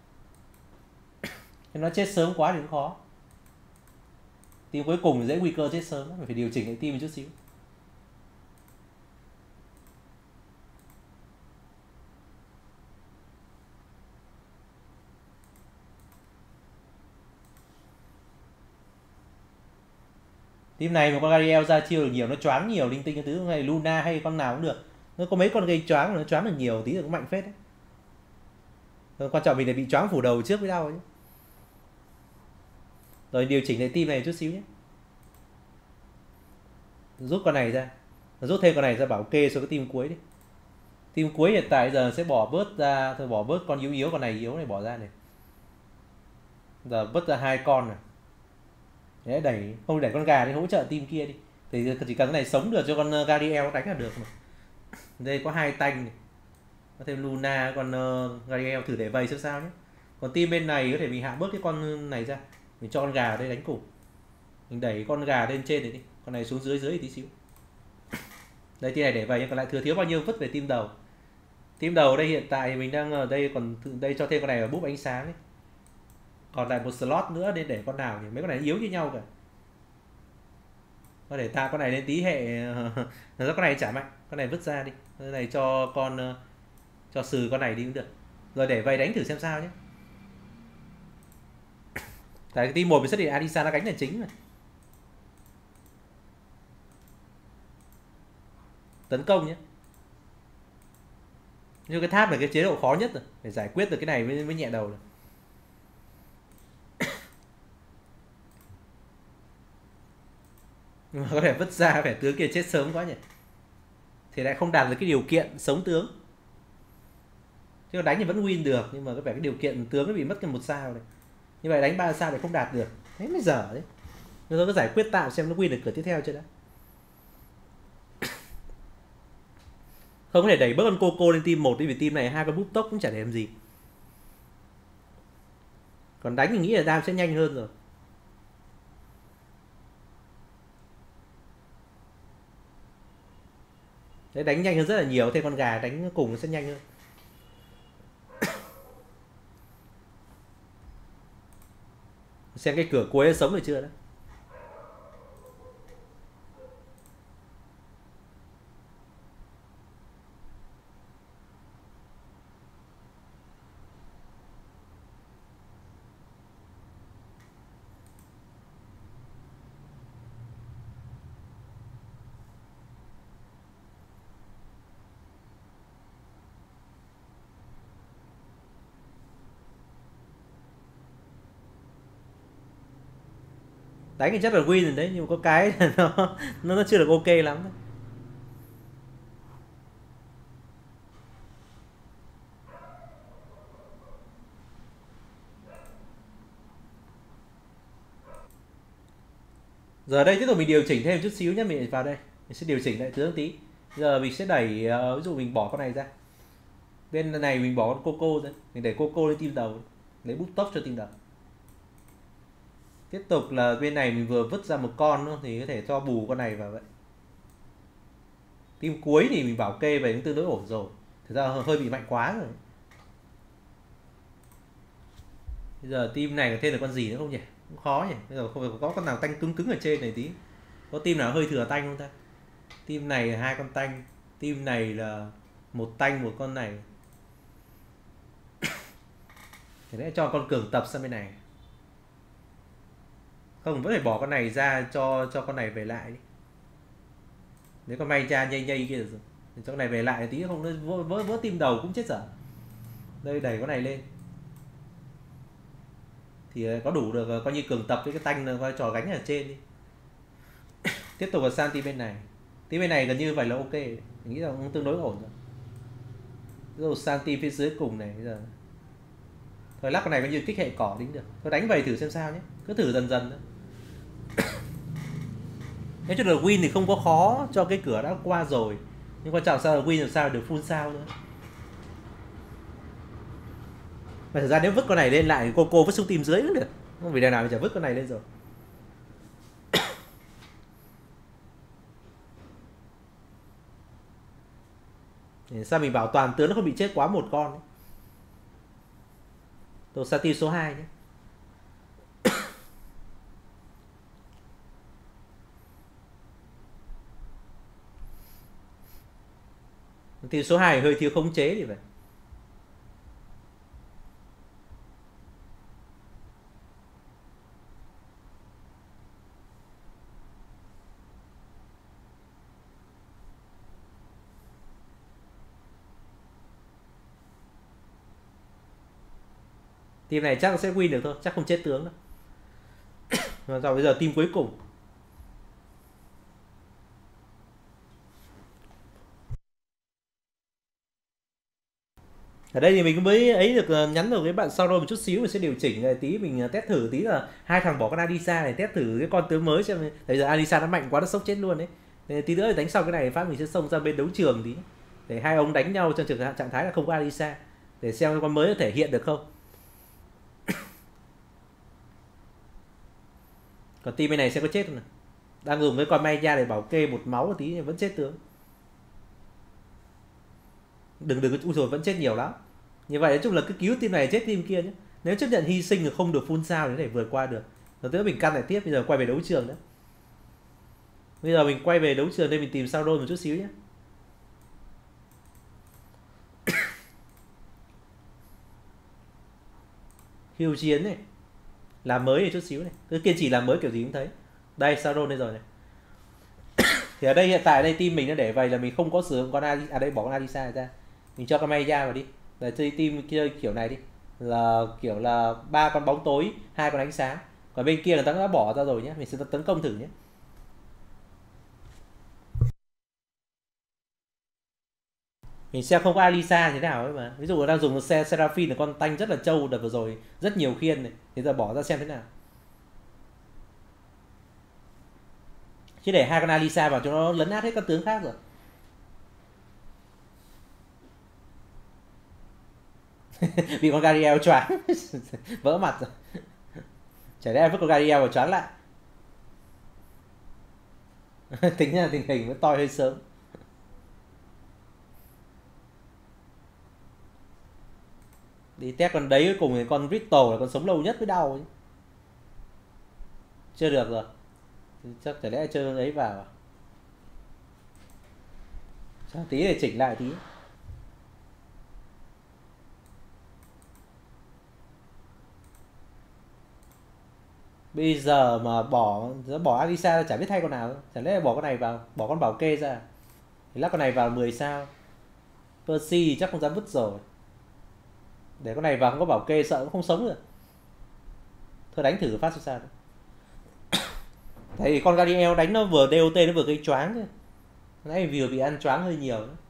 Nó chết sớm quá thì cũng khó. Team cuối cùng thì dễ nguy cơ chết sớm, phải điều chỉnh lại team một chút xíu. Team này mà con Gariel ra chiêu được nhiều, nó choáng nhiều linh tinh cái thứ này, Luna hay con nào cũng được. Nó có mấy con gây choáng, nó choáng được nhiều tí là cũng mạnh phết đấy. Quan trọng mình là bị choáng phủ đầu trước mới đau nhé. Rồi điều chỉnh lại team này chút xíu nhé. Rút con này ra, rút thêm con này ra bảo kê số cái team cuối đi. Team cuối hiện tại giờ sẽ bỏ bớt ra, thôi bỏ bớt con yếu, con này yếu này bỏ ra này. Giờ bớt ra 2 con này. Đấy, đẩy không để con gà đi hỗ trợ team kia đi. Thì chỉ cần cái này sống được cho con Gariel đánh là được mà. Đây có 2 tanh này. Có thêm Luna, con Gariel thử để vây xem sao nhé. Còn team bên này có thể mình hạ bớt cái con này ra, mình cho con gà ở đây đánh cùng. Mình đẩy con gà lên trên này đi, con này xuống dưới tí xíu. Đây team này để vây, còn lại thừa thiếu bao nhiêu vứt về team đầu. Team đầu đây hiện tại mình đang ở đây, còn đây cho thêm con này vào búp ánh sáng ấy. Còn lại một slot nữa nên để con nào nhỉ? Mấy con này yếu như nhau cả. Có để ta con này lên tí hệ con này chả mạnh, con này vứt ra đi. Con này cho con cho sừ con này đi cũng được. Rồi để vây đánh thử xem sao nhé. Tại cái team 1 mình xác định Adisa nó gánh là chính mà. Tấn công nhé. Như cái tháp là cái chế độ khó nhất rồi, phải giải quyết được cái này mới nhẹ đầu được. Nhưng mà có thể vứt ra vẻ tướng kia chết sớm quá nhỉ. Thì lại không đạt được cái điều kiện sống tướng. Chứ đánh thì vẫn win được, nhưng mà có vẻ cái điều kiện tướng nó bị mất cái 1 sao này. Như vậy đánh 3 sao lại không đạt được. Thế mới dở đấy. Rồi cứ giải quyết tạm xem nó win được cửa tiếp theo chưa đã. Không có thể đẩy bớt con Coco lên team 1 đi, vì team này 2 con bút tốc cũng chả để làm gì. Còn đánh mình nghĩ là đam sẽ nhanh hơn rồi. Đấy, đánh nhanh hơn rất là nhiều, thêm con gà đánh cùng sẽ nhanh hơn. Xem cái cửa cuối sống được chưa đấy. Đánh thì chắc là win rồi đấy, nhưng mà có cái là nó chưa được ok lắm. Giờ đây tiếp tục mình điều chỉnh thêm chút xíu nhé, mình vào đây mình sẽ điều chỉnh lại tướng tí. Giờ mình sẽ đẩy ví dụ mình bỏ con này ra, bên này mình bỏ con Coco ra, mình để Coco lên team đầu, lấy bút tốc cho team đầu. Tiếp tục là bên này mình vừa vứt ra một con nữa thì có thể cho bù con này vào vậy. Team cuối thì mình bảo kê về cũng tương đối ổn rồi, thực ra hơi bị mạnh quá rồi. Bây giờ team này có thêm được con gì nữa không nhỉ? Cũng khó nhỉ. Bây giờ không phải có con nào tanh cứng cứng ở trên này tí. Có team nào hơi thừa tanh không ta? Team này là 2 con tanh, team này là một tanh một con này. Thế lẽ cho con cường tập sang bên này. Không, vẫn phải bỏ con này ra cho con này về lại đi. Nếu con may ra nhây nhây kia rồi. Cho con này về lại tí không nó vỡ team đầu cũng chết dở. Đây đẩy con này lên. Thì có đủ được coi như cường tập với cái tanh là vai trò gánh ở trên đi. Tiếp tục là sang team bên này. Team bên này gần như vậy là ok. Mình nghĩ là cũng tương đối ổn rồi. Rồi sang team phía dưới cùng này bây giờ. Thôi lắc con này coi như kích hệ cỏ tính được. Thôi đánh vậy thử xem sao nhé. Cứ thử dần dần nữa. Nói chung là win thì không có khó, cho cái cửa đã qua rồi. Nhưng quan trọng sao là win làm sao được full sao nữa. Mà thực ra nếu vứt con này lên lại cô vứt xuống team dưới cũng được. Không vì đằng nào mình chả vứt con này lên rồi. Để sao mình bảo toàn tướng nó không bị chết quá một con ấy. Tôi sang team số 2 nhé. Team số 2 hơi thiếu khống chế thì vậy. Team này chắc sẽ win được thôi, chắc không chết tướng đâu. Mà rồi bây giờ team cuối cùng. Ở đây thì mình mới ấy được nhắn được với bạn sau rồi một chút xíu, mình sẽ điều chỉnh lại tí, mình test thử tí là hai thằng bỏ con Alisa này, test thử cái con tướng mới xem. Bây giờ Alisa nó mạnh quá, nó sốc chết luôn đấy. Nên tí nữa thì đánh xong cái này phát mình sẽ xông ra bên đấu trường tí, để hai ông đánh nhau trong trường trạng thái là không có Alisa, để xem cái con mới có thể hiện được không. Còn team bên này sẽ có chết không nào? Đang dùng cái con Maya để bảo kê một máu một tí nhưng vẫn chết tướng. Đừng ui rồi vẫn chết nhiều lắm. Như vậy nói chung là cứ cứu team này chết team kia nhé. Nếu chấp nhận hy sinh thì không được full sao để có thể vượt qua được. Rồi nữa mình căn lại tiếp, bây giờ quay về đấu trường nữa. Bây giờ mình quay về đấu trường đây, mình tìm sao đôi một chút xíu nhé. Khiêu chiến này, làm mới này chút xíu này, cứ kiên trì làm mới kiểu gì cũng thấy. Đây sao đôi đây rồi này. Thì ở đây hiện tại đây team mình nó để vậy là mình không có sử dụng con đây bỏ con Alisa ra, mình cho con Maya vào đi. Để chơi team kia kiểu này đi, là kiểu là 3 con bóng tối, 2 con ánh sáng. Còn bên kia là ta đã bỏ ra rồi nhé, mình sẽ tấn công thử nhé. Mình xem không có Alisa thế nào ấy mà. Ví dụ đang dùng xe Seraphine là con tanh rất là trâu, đợt vừa rồi rất nhiều khiên này, thì giờ bỏ ra xem thế nào. Chứ để hai con Alisa vào cho nó lấn át hết các tướng khác rồi. Bị con Gariel choáng. Vỡ mặt rồi. Chả lẽ vứt con Gariel vào choáng lại. Tính ra tình hình vẫn toi hơi sớm. Đi test con đấy cuối cùng thì con Crystal là con sống lâu nhất với đau ấy. Chưa được rồi. Chắc chả lẽ chơi con ấy vào à? Sao tí để chỉnh lại tí. Bây giờ mà bỏ Alisa chả biết thay con nào. Chả lẽ bỏ con này vào, bỏ con bảo kê ra. Thì lắp con này vào 10 sao. Percy chắc không dám vứt rồi. Để con này vào không có bảo kê sợ cũng không sống được. Thôi đánh thử phát sao. Tại vì con Gariel đánh nó vừa DOT nó vừa gây choáng chứ. Nãy vừa bị ăn choáng hơi nhiều nữa.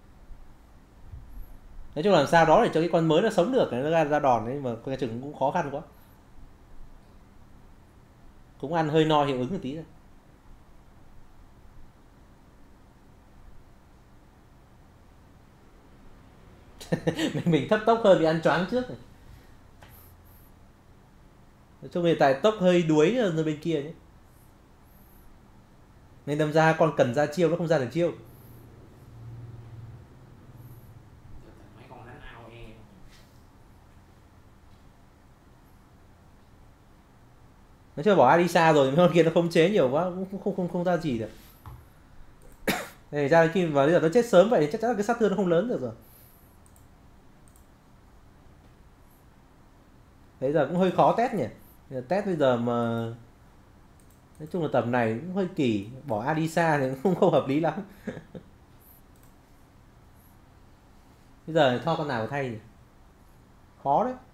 Nói chung làm sao đó để cho cái con mới nó sống được, nó ra đòn ấy, mà coi chừng cũng khó khăn quá. Cũng ăn hơi no hiệu ứng một tí rồi. mình thấp tốc hơn bị ăn choáng trước này. Nói chung hiện tại tốc hơi đuối hơn bên kia nhé. Nên đâm ra con cần ra chiêu nó không ra được chiêu. Mấy con đánh AOE. Nó chưa bỏ Alisa rồi, mấy con kia nó không chế nhiều quá, cũng không ra gì được. Để ra khi mà bây giờ nó chết sớm vậy thì chắc chắn là cái sát thương nó không lớn được rồi. Bây giờ cũng hơi khó test nhỉ. Test bây giờ mà nói chung là tầm này cũng hơi kỳ, bỏ Alisa thì cũng không hợp lý lắm. Bây giờ cho con nào thay nhỉ? Khó đấy.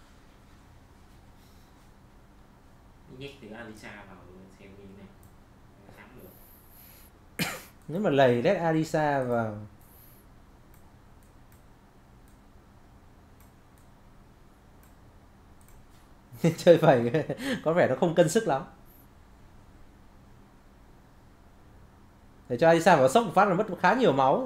Nhét từ Alisa vào xem như này thắng được. Nếu mà lầy led Alisa vào chơi vậy có vẻ nó không cân sức lắm. Để cho Alisa vào sốc một phát là mất khá nhiều máu.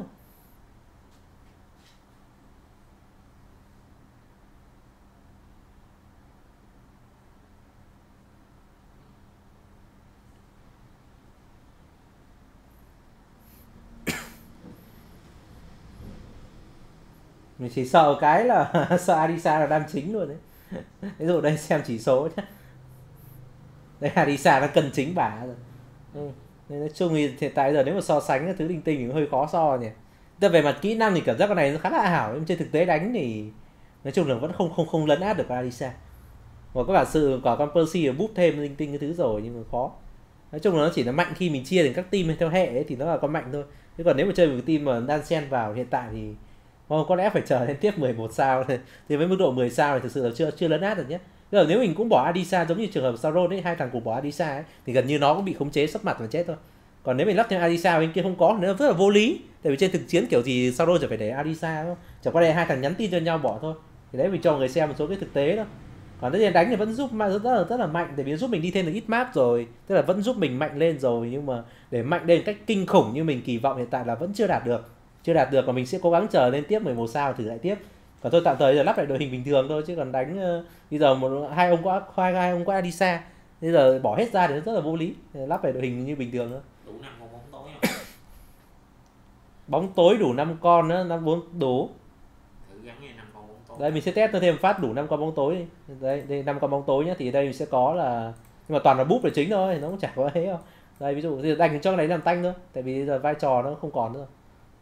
Mình chỉ sợ cái là sợ Alisa là đam chính luôn đấy. Ví dụ đây xem chỉ số nhé. Đây Alisa nó cân chính bả rồi. Nên nói chung thì hiện tại giờ nếu mà so sánh cái thứ linh tinh thì hơi khó so nhỉ. Tức về mặt kỹ năng thì cảm giác con này nó khá là ảo, nhưng trên thực tế đánh thì nói chung là vẫn không lấn át được Alisa. Và các bạn sự có con Percy búp thêm linh tinh cái thứ rồi nhưng mà khó. Nói chung là nó chỉ là mạnh khi mình chia thành các team theo hệ ấy, thì nó là con mạnh thôi. Chứ còn nếu mà chơi một cái team mà đan xen vào hiện tại thì có lẽ phải chờ đến tiếp 11 sao thì với mức độ 10 sao thì thực sự là chưa lấn át được nhé. Bây giờ nếu mình cũng bỏ Adisa giống như trường hợp Sauron ấy, hai thằng cùng bỏ Adisa ấy, thì gần như nó cũng bị khống chế sấp mặt và chết thôi. Còn nếu mình lắp thêm Adisa bên kia không có thì nó rất là vô lý. Tại vì trên thực chiến kiểu gì Sauron chỉ phải để Adisa thôi. Chẳng qua đây hai thằng nhắn tin cho nhau bỏ thôi. Thì đấy mình cho người xem một số cái thực tế thôi. Còn tất nhiên đánh thì vẫn giúp rất là mạnh, tại vì giúp mình đi thêm được ít map rồi, tức là vẫn giúp mình mạnh lên rồi, nhưng mà để mạnh lên cách kinh khủng như mình kỳ vọng hiện tại là vẫn chưa đạt được. Và mình sẽ cố gắng chờ lên tiếp 11 sao thử lại tiếp. Còn tôi tạm thời giờ lắp lại đội hình bình thường thôi, chứ còn đánh bây giờ hai ông có Adisa, bây giờ bỏ hết ra thì nó rất là vô lý. Lắp lại đội hình như bình thường thôi. Đủ 5 con bóng tối không? Bóng tối đủ 5 con nữa, 4 đủ. Thử gắn với 5 con bóng tối. Đây mình sẽ test thêm phát đủ 5 con bóng tối đi. Đây 5 con bóng tối nhá, thì đây mình sẽ có là, nhưng mà toàn là búp là chính thôi, nó cũng chả có ấy đâu. Đây ví dụ đánh cho cái này làm tanh thôi, tại vì giờ vai trò nó không còn nữa.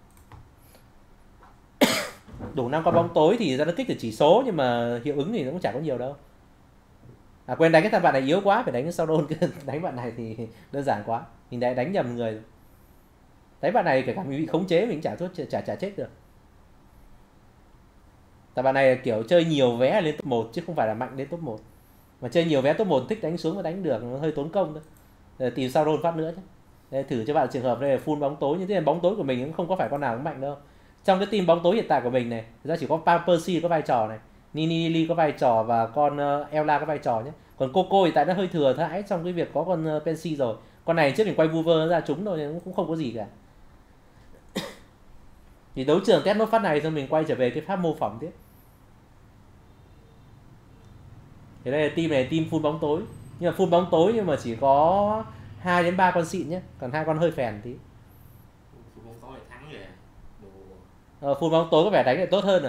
Đủ 5 con bóng tối thì ra nó kích được chỉ số, nhưng mà hiệu ứng thì nó cũng chả có nhiều đâu. À quên, đánh cái thằng bạn này yếu quá, phải đánh cái Sauron. Đánh bạn này thì đơn giản quá, mình đã đánh nhầm người. Đánh bạn này kể cả mình bị khống chế mình chả chết được. Tại bạn này kiểu chơi nhiều vé lên top 1 chứ không phải là mạnh lên top 1. Mà chơi nhiều vé top 1 thích đánh xuống mà đánh được, nó hơi tốn công thôi. Để tìm Sauron phát nữa chứ. Để thử cho bạn trường hợp đây là full bóng tối, như thế này bóng tối của mình cũng không có phải con nào cũng mạnh đâu. Trong cái team bóng tối hiện tại của mình này, ra chỉ có Percy có vai trò này, Nini có vai trò và con Ella có vai trò nhé. Còn Coco thì tại nó hơi thừa thãi trong cái việc có con Pensy rồi. Con này trước mình quay Woover ra trúng rồi nên cũng không có gì cả. Thì đấu trường test nốt phát này xong mình quay trở về cái pháp mô phỏng tiếp. Thì đây là team này, team full bóng tối. Nhưng mà full bóng tối nhưng mà chỉ có 2 đến 3 con xịn nhé, còn 2 con hơi phèn tí. Full bóng tối là thắng rồi. Full bóng tối có vẻ đánh lại tốt hơn rồi.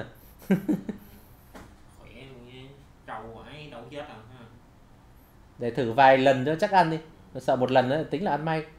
Khỏe luôn nha. Trâu ấy đâu chết à ha. Để thử vài lần cho chắc ăn đi. Sợ một lần nữa tính là ăn may.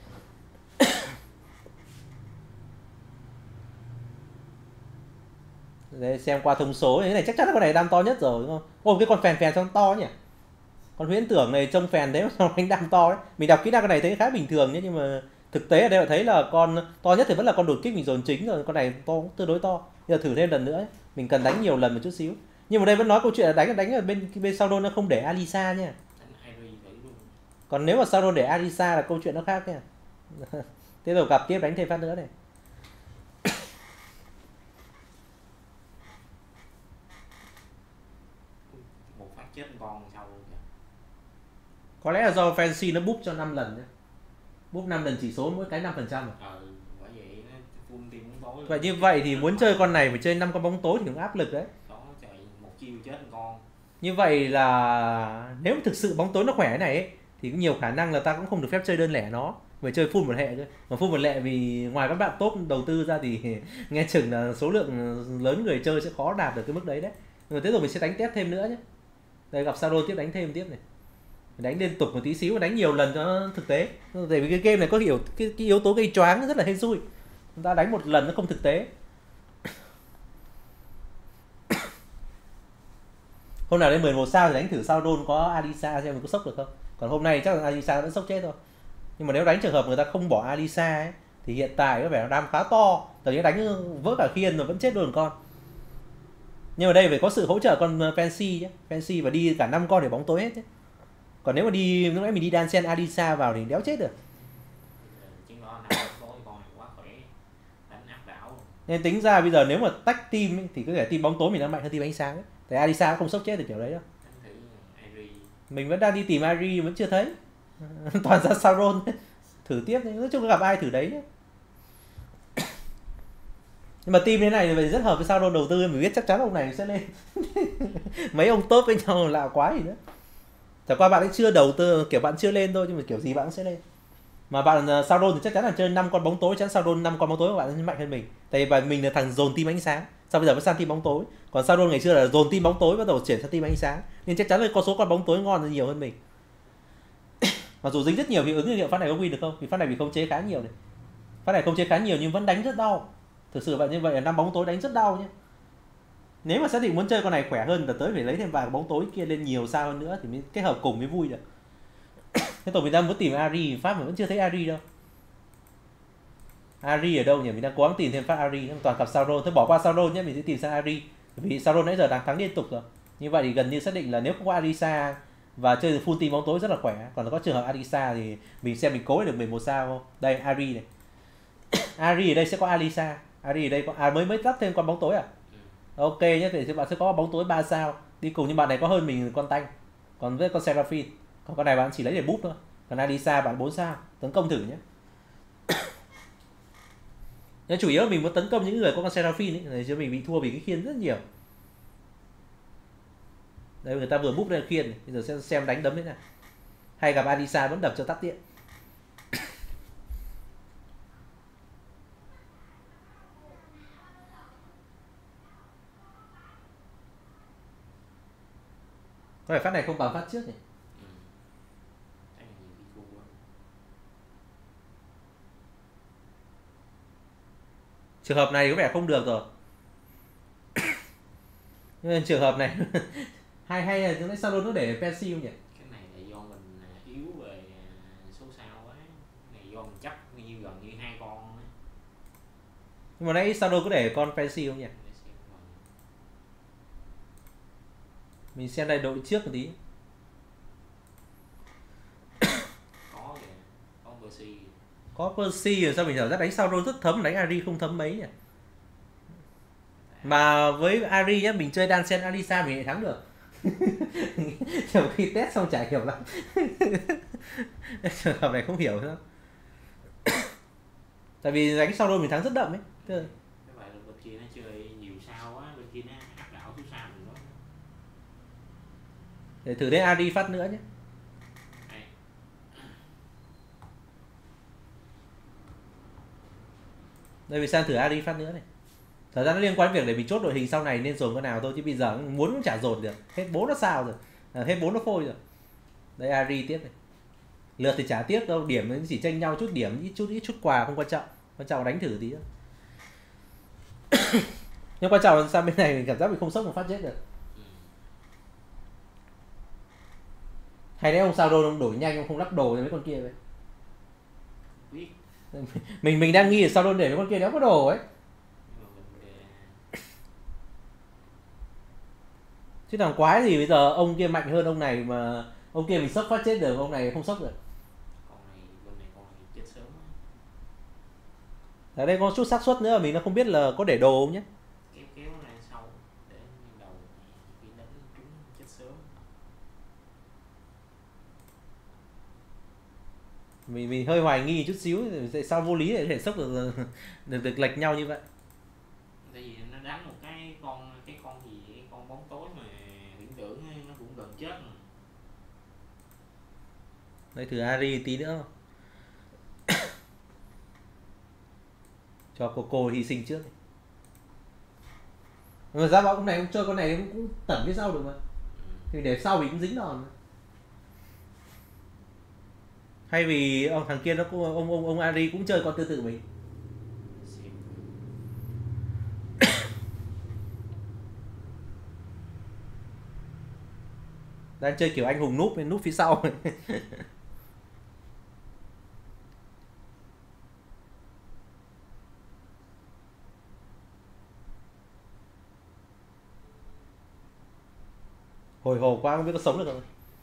Để xem qua thông số này chắc chắn là con này đam to nhất rồi đúng không? Ôi cái con phèn phèn trông to nhỉ. Con huyễn tưởng này trông phèn thế mà đánh đam to đấy. Mình đọc kỹ năng con này thấy khá bình thường nhé, nhưng mà thực tế ở đây thấy là con to nhất thì vẫn là con đột kích mình dồn chính rồi, con này to tương đối to. Bây giờ thử thêm lần nữa ấy. Mình cần đánh nhiều lần một chút xíu. Nhưng mà đây vẫn nói câu chuyện là đánh ở bên Sauron nó không để Alisa nha. Còn nếu mà Sauron để Alisa là câu chuyện nó khác nha. Thế rồi gặp tiếp đánh thêm phát nữa này. Một phát chết con sau luôn kìa. Có lẽ là do Fancy nó búp cho 5 lần nhé. Búp 5 lần chỉ số mỗi cái 5% rồi. Bởi vậy nó full team bóng tối. Vậy như vậy thì muốn chơi con này phải chơi 5 con bóng tối thì cũng áp lực đấy. Đó trời, một chiêu chết con. Như vậy là nếu thực sự bóng tối nó khỏe này ấy, thì cũng nhiều khả năng là ta cũng không được phép chơi đơn lẻ nó, phải chơi full một hệ thôi. Mà full một lệ vì ngoài các bạn top đầu tư ra thì nghe chừng là số lượng lớn người chơi sẽ khó đạt được cái mức đấy đấy. Nhưng mà thế rồi mình sẽ đánh test thêm nữa nhé. Đây gặp Shadow tiếp đánh thêm tiếp này. Đánh liên tục một tí xíu và đánh nhiều lần cho nó thực tế. Tại vì cái game này có hiểu cái yếu tố gây choáng rất là hên xui. Chúng ta đánh một lần nó không thực tế. Hôm nào đến 11 sao thì đánh thử Sauron có Alisa xem mình có sốc được không. Còn hôm nay chắc là Alisa vẫn sốc chết thôi. Nhưng mà nếu đánh trường hợp người ta không bỏ Alisa ấy, thì hiện tại có vẻ đam khá to. Tờ như đánh vỡ cả khiên rồi vẫn chết luôn con. Nhưng mà đây phải có sự hỗ trợ con Fancy nhé. Fancy và đi cả 5 con để bóng tối hết nhé. Còn nếu mà đi lúc nãy mình đi đan sen Alisa vào thì đéo chết được. Nên tính ra bây giờ nếu mà tách team ấy, thì có thể team bóng tối mình đang mạnh hơn team ánh sáng ấy. Tại Alisa cũng không sốc chết được kiểu đấy đâu. Mình vẫn đang đi tìm Ari vẫn chưa thấy. Toàn ra Sauron. Thử tiếp đi, nói chung là gặp ai thử đấy nhé. Nhưng mà team thế này thì rất hợp với Sauron đầu tư, mình biết chắc chắn ông này sẽ lên. Mấy ông top với nhau lạ quá gì nữa. Chẳng qua bạn ấy chưa đầu tư, kiểu bạn chưa lên thôi, nhưng mà kiểu gì bạn cũng sẽ lên. Mà bạn Sauron thì chắc chắn là chơi 5 con bóng tối, chắc Sauron 5 con bóng tối của bạn mạnh hơn mình. Tại vì mình là thằng dồn team ánh sáng, sau bây giờ mới sang team bóng tối. Còn Sauron ngày xưa là dồn team bóng tối bắt đầu chuyển sang team ánh sáng, nên chắc chắn là có số con bóng tối ngon hơn nhiều hơn mình. Mặc dù dính rất nhiều hiệu ứng, liệu phát này có win được không? Vì phát này bị khống chế khá nhiều này. Phát này khống chế khá nhiều nhưng vẫn đánh rất đau. Thực sự vậy, như vậy là 5 bóng tối đánh rất đau nhé. Nếu mà xác định muốn chơi con này khỏe hơn là tới phải lấy thêm vài bóng tối kia lên nhiều sao hơn nữa thì mới kết hợp cùng mới vui được. Thế tổ mình đang muốn tìm Ari, phát mà vẫn chưa thấy Ari đâu. Ari ở đâu nhỉ? Mình đang cố gắng tìm thêm phát Ari, toàn cặp Sauron. Thôi bỏ qua Sauron nhé, mình sẽ tìm sang Ari. Vì Sauron nãy giờ đang thắng liên tục rồi. Như vậy thì gần như xác định là nếu không có Arisa và chơi được full team bóng tối rất là khỏe. Còn có trường hợp Arisa thì mình xem mình cố được 11 sao không? Đây Ari này. Ari ở đây sẽ có Alisa. Ari ở đây có mới lắp thêm con bóng tối à? Ok nhé, thì bạn sẽ có bóng tối 3 sao đi cùng, nhưng bạn này có hơn mình con tanh. Còn với con Seraphine, còn con này bạn chỉ lấy để búp thôi. Còn Alisa bạn 4 sao, tấn công thử nhé. Nhưng chủ yếu là mình muốn tấn công những người có con Seraphine ấy, chứ mình bị thua vì cái khiên rất nhiều. Đây người ta vừa búp lên khiên, bây giờ xem đánh đấm thế nào. Hay gặp Alisa vẫn đập cho tắt tiện. Có phải phát này không bằng phát trước nhỉ? Trường hợp này có vẻ không được rồi. Nhưng trường hợp này hay là chúng ta sao nó để Fancy không nhỉ? Cái này là do mình yếu về số sao quá. Cái này do mình chấp như gần như 2 con ấy. Nhưng mà nãy Shadow có để con Fancy không nhỉ? Mình xem đây đội trước một tí. Có kìa, có Percy. Có Percy rồi sao mình cảm giác đánh Sauron rất thấm, đánh Ari không thấm mấy nhỉ? Mà với Ari nhá, mình chơi đan sen Alisa mình lại thắng được. Nhiều khi test xong chả hiểu lắm. Trường hợp này không hiểu nữa. Tại vì đánh Sauron mình thắng rất đậm ấy. Cái vậy là bên kia nó chơi nhiều sao quá, bên kia nó áp đảo số sao mình đó. Để thử đến Ari phát nữa nhé. Đây. Đây mình sang thử Ari phát nữa này. Thật ra nó liên quan đến việc để mình chốt đội hình sau này nên dồn con nào thôi, chứ bây giờ muốn cũng chả dồn được. Hết 4 nó sao rồi. Hết 4 nó phôi rồi. Đây Ari tiếp này. Lượt thì chả tiếc đâu, điểm nó chỉ tranh nhau chút điểm, ít chút quà không quan trọng. Quan trọng là đánh thử tí nữa. Nhưng quan trọng là sang bên này mình cảm giác mình không sốc một phát chết được. Hay đấy ông sao đâu ông đổi nhanh, ông không lắp đồ cho mấy con kia vậy. Biết. Mình đang nghi là sao đâu để mấy con kia nó có đồ ấy. Chứ thằng quái gì bây giờ ông kia mạnh hơn ông này mà ông kia mình sốc phát chết được, ông này không sốc được. Con này chết sớm. Ở đây có chút xác suất nữa mình nó không biết là có để đồ không nhé. Kéo này sau để đầu bị đánh trúng chết sớm. Mình hơi hoài nghi chút xíu tại sao vô lý để có thể sốc được lệch nhau như vậy. Tại vì nó đánh một cái con gì, con bóng tối mà hiện tưởng nó cũng gần chết rồi. Đây thử Ari tí nữa. Cho Coco hy sinh trước. Nhưng mà ra bảo con này không chơi con này cũng tẩn phía sau được mà. Thì để sau mình cũng dính đòn. Hay vì thằng kia nó cũng, ông Ari cũng chơi con tương tự mình. Đang chơi kiểu anh hùng núp nên núp phía sau. Hồi hộp quá không biết có sống được không.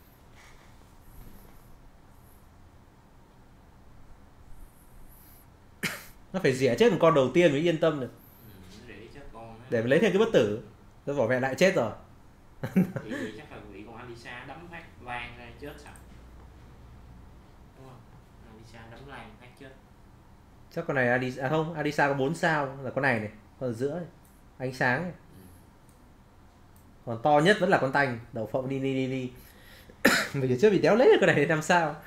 Nó phải rỉa chết một con đầu tiên mới yên tâm được. Để mình lấy thêm cái bất tử. Rồi vỏ mẹ lại chết rồi. Thì chắc là bị con Alisa đấm phát vang ra chết sạch. Đúng không? Alisa đấm lan phát chết. Chắc con này Alisa không, Alisa có 4 sao là con này này, con ở giữa này. Ánh sáng này. Còn to nhất vẫn là con tanh, đậu phộng đi. Mình chưa bị đéo lấy được con này đến 5 sao.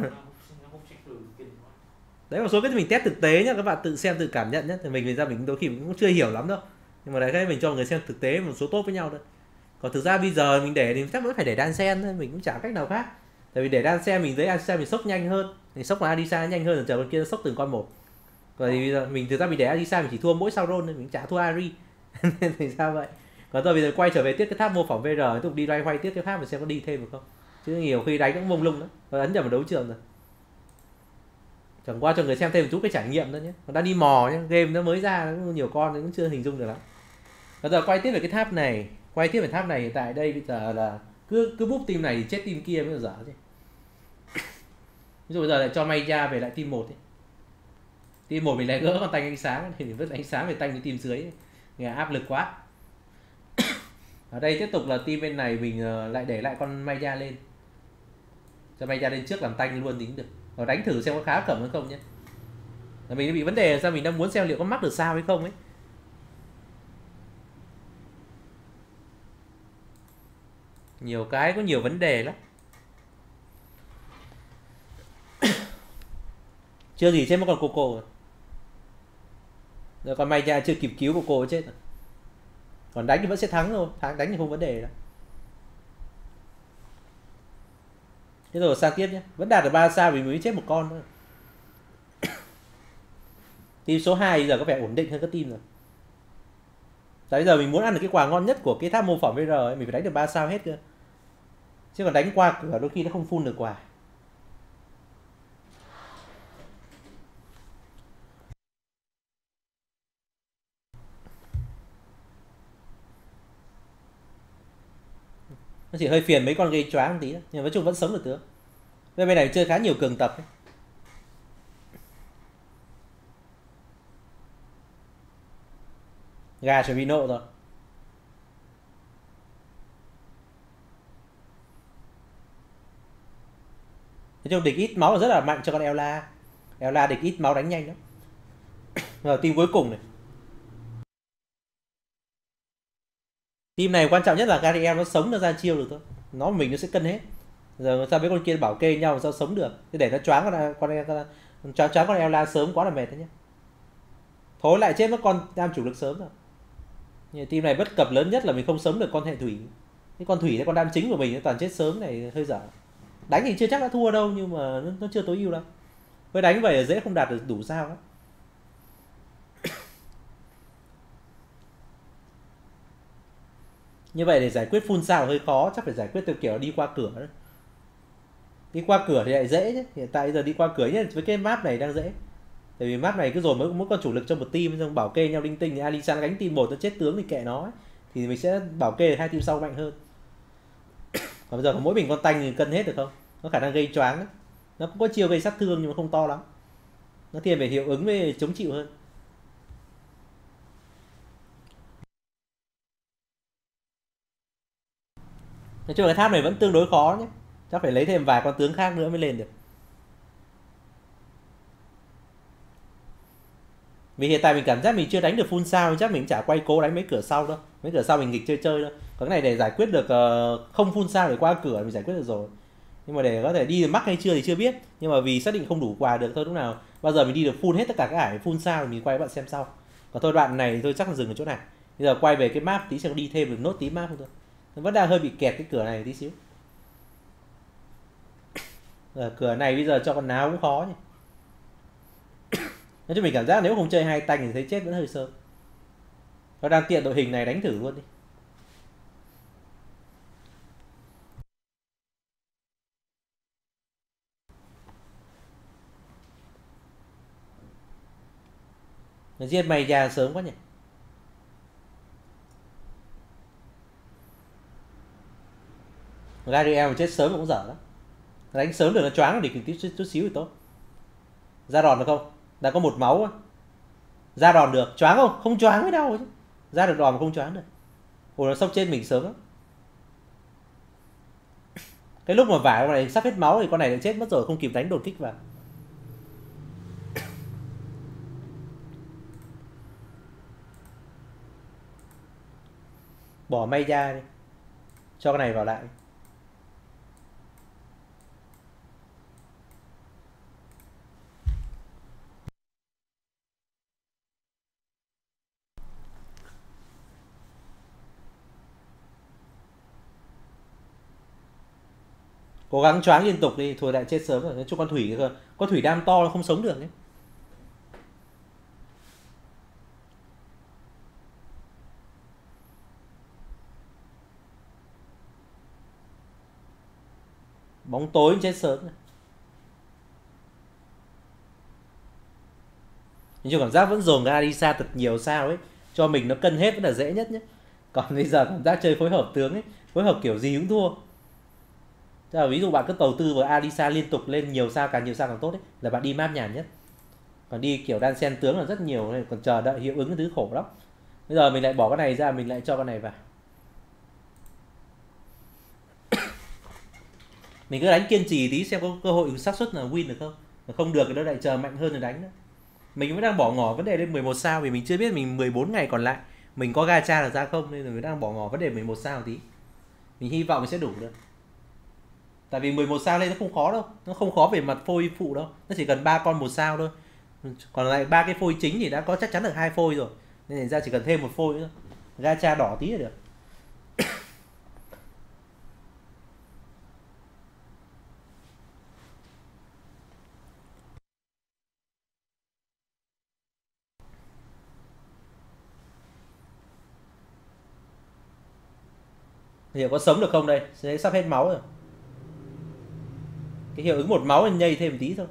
Đấy một số cái mình test thực tế nhá, các bạn tự xem tự cảm nhận nhé. Thì mình ra mình đôi khi mình cũng chưa hiểu lắm đâu. Nhưng mà đấy cái mình cho người xem thực tế một số tốt với nhau thôi. Còn thực ra bây giờ mình để thì chắc vẫn phải để đan sen thôi, mình cũng chả cách nào khác. Tại vì để đan sen mình thấy Alisa mình sốc nhanh hơn, mình sốc là Alisa nhanh hơn, chờ con kia nó sốc từng con một. Còn thì bây giờ mình thực ra mình để Alisa mình chỉ thua mỗi sau roll thôi, mình chả thua Ari. Nên thì sao vậy? Còn rồi bây giờ quay trở về tiếp cái tháp mô phỏng VR, tiếp tục đi loay hoay tiếp cái tháp mà xem có đi thêm được không. Chứ nhiều khi đánh cũng mông lung đó, và ấn nhầm vào đấu trường rồi. Chẳng qua cho người xem thêm một chút cái trải nghiệm thôi nhé. Còn đang đi mò nhé, game nó mới ra nó nhiều con nó cũng chưa hình dung được lắm. Bây giờ quay tiếp về cái tháp này, quay tiếp về tháp này hiện tại đây bây giờ là cứ búp team này thì chết team kia mới dở chứ. Ví dụ bây giờ lại cho Maya về lại team 1 ấy. Team 1 mình lại gỡ con tanh ánh sáng thì mình vứt ánh sáng về tanh với team dưới ấy. Nghe áp lực quá. Ở đây tiếp tục là team bên này mình lại để lại con Maya lên. Cho Maya lên trước làm tanh luôn tính được. Rồi đánh thử xem có khá cẩm hay không nhé. Mình bị vấn đề là sao mình đang muốn xem liệu có mắc được sao hay không ấy. Nhiều cái có nhiều vấn đề lắm. Chưa gì chết mất con Coco rồi. Rồi con Maya chưa kịp cứu Coco chết rồi. Còn đánh thì vẫn sẽ thắng thôi, đánh thì không vấn đề đâu. Thế rồi sang tiếp nhé. Vẫn đạt được 3 sao vì mới chết một con nữa. Team số 2 bây giờ có vẻ ổn định hơn các team rồi. Tại bây giờ mình muốn ăn được cái quà ngon nhất của cái tháp mô phỏng VR ấy, mình phải đánh được 3 sao hết cơ. Chứ còn đánh qua cửa đôi khi nó không full được quà. Nó chỉ hơi phiền mấy con gây choáng tí đó. Nhưng mà nói chung vẫn sống được tướng. Bên này chơi khá nhiều cường tập ấy. Gà chuẩn bị nộ rồi. Nói chung địch ít máu là rất là mạnh cho con Ella. Ella địch ít máu đánh nhanh lắm. Rồi team cuối cùng này. Team này quan trọng nhất là Gariel nó sống nó ra chiêu được thôi. nó mình nó sẽ cân hết. Giờ sao mấy con kia bảo kê nhau sao sống được, thế để nó choáng choáng con Ela sớm quá là mệt đấy nhá. Thối lại chết mất con đam chủ lực sớm rồi. Nhưng team này bất cập lớn nhất là mình không sống được con hệ thủy. Cái con thủy là con đam chính của mình toàn chết sớm này hơi dở. Đánh thì chưa chắc đã thua đâu nhưng mà nó chưa tối ưu lắm. Với đánh vậy là dễ không đạt được đủ sao đó. Như vậy để giải quyết full sao hơi khó, chắc phải giải quyết theo kiểu đi qua cửa đó. Đi qua cửa thì lại dễ chứ. Hiện tại giờ đi qua cửa nhất với cái map này đang dễ. Tại vì map này cứ dồn mỗi con chủ lực trong một team xong bảo kê nhau linh tinh thì Alishan gánh team 1 nó chết tướng thì kệ nó ấy. Thì mình sẽ bảo kê hai team sau mạnh hơn. Còn bây giờ có mỗi mình con tanh thì cân hết được không? Nó khả năng gây choáng đấy. Nó cũng có chiêu gây sát thương nhưng mà không to lắm. Nó thiên về hiệu ứng với chống chịu hơn. Nói chung cái tháp này vẫn tương đối khó nhé. Chắc phải lấy thêm vài con tướng khác nữa mới lên được. Vì hiện tại mình cảm giác mình chưa đánh được full sao, chắc mình chả quay cố đánh mấy cửa sau đâu. Mấy cửa sau mình nghịch chơi chơi thôi. Còn cái này để giải quyết được không full sao để qua cửa mình giải quyết được rồi. Nhưng mà để có thể đi được mắc hay chưa thì chưa biết. Nhưng mà vì xác định không đủ quà được thôi, lúc nào bao giờ mình đi được full hết tất cả các ải full sao thì mình quay các bạn xem sau. Còn thôi đoạn này tôi chắc là dừng ở chỗ này. Bây giờ quay về cái map tí xem đi thêm được nốt tí map không thôi. Vẫn đang hơi bị kẹt cái cửa này tí xíu. Cửa này bây giờ cho con nào cũng khó nhỉ. Nói chung mình cảm giác nếu không chơi hai tanh thì thấy chết vẫn hơi sớm. Nó đang tiện đội hình này đánh thử luôn đi. Nó giết mày ra sớm quá nhỉ. Gabriel mà chết sớm cũng dở lắm. Đánh sớm được nó choáng thì chút xíu thì tốt. Ra đòn được không? Đã có một máu. Ra đòn được, choáng không? Không choáng mới đau chứ. Ra được đòn mà không choáng được. Ủa nó sốc trên mình sớm lắm. Cái lúc mà vải con này sắp hết máu thì con này đã chết mất rồi, không kịp đánh đột kích vào. Bỏ may ra đi. Cho con này vào lại. Cố gắng choáng liên tục đi, thua lại chết sớm rồi. Cho con thủy cơ. Con thủy đam to nó không sống được ấy. Bóng tối chết sớm rồi. Nhưng cho cảm giác vẫn dồn ra đi xa thật nhiều sao ấy. Cho mình nó cân hết vẫn là dễ nhất nhé. Còn bây giờ cảm giác chơi phối hợp tướng ấy, phối hợp kiểu gì cũng thua. Tức là ví dụ bạn cứ đầu tư vào Alisa liên tục lên nhiều sao càng tốt ấy, là bạn đi map nhàn nhất. Còn đi kiểu đan xen tướng là rất nhiều nên còn chờ đợi hiệu ứng cái thứ khổ lắm. Bây giờ mình lại bỏ cái này ra, mình lại cho con này vào. Mình cứ đánh kiên trì tí xem có cơ hội xác suất là win được không. Mà không được thì nó lại chờ mạnh hơn rồi đánh nữa. Mình vẫn đang bỏ ngỏ vấn đề lên 11 sao vì mình chưa biết mình 14 ngày còn lại mình có gacha là ra không, nên là mình đang bỏ ngỏ vấn đề 11 sao tí. Mình hy vọng mình sẽ đủ được. Tại vì 11 sao lên nó không khó đâu, nó không khó về mặt phôi phụ đâu, nó chỉ cần 3 con 1 sao thôi. Còn lại 3 cái phôi chính thì đã có chắc chắn được 2 phôi rồi. Nên thành ra chỉ cần thêm một phôi nữa. Gacha đỏ tí là được. Liệu có sống được không đây? Sẽ sắp hết máu rồi. Cái hiệu ứng một máu nên nhây thêm một tí thôi.